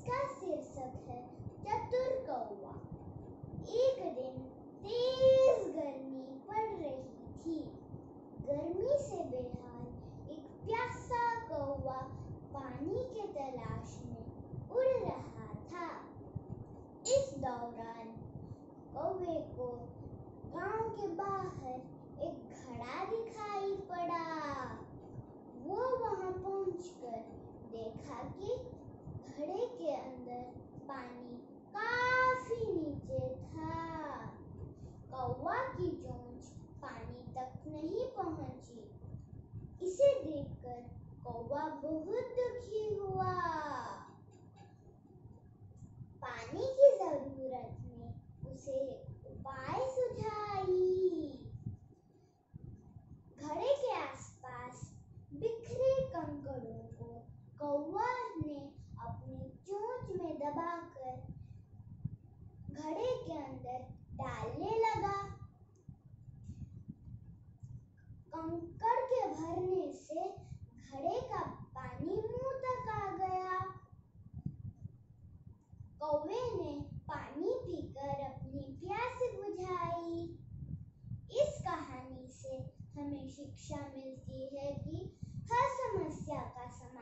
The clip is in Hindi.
इसका शीर्षक है चतुर कौवा। एक दिन तेज गर्मी पड़ रही थी। गर्मी से बेहाल एक प्यासा कौवा पानी के तलाश में उड़ रहा था। इस दौरान कौवे को गांव के बाहर एक घड़ा दिखाई पड़ा। वो वहां पहुंचकर देखा कि घड़े के अंदर पानी काफी नीचे था। कौवा की चोंच पानी तक नहीं पहुंची। इसे देखकर कौवा बहुत दुखी हुआ। पानी की जरूरत ने उसे उपाय सुझाई। घड़े के आसपास बिखरे कंकड़ों को कौवा ने अपनी चोंच में दबाकर घड़े के अंदर डालने लगा। कंकड़ के भरने से घड़े का पानी मुंह तक आ गया। कौवे ने पानी पीकर अपनी प्यास बुझाई। इस कहानी से हमें शिक्षा मिलती है कि हर समस्या का समाधान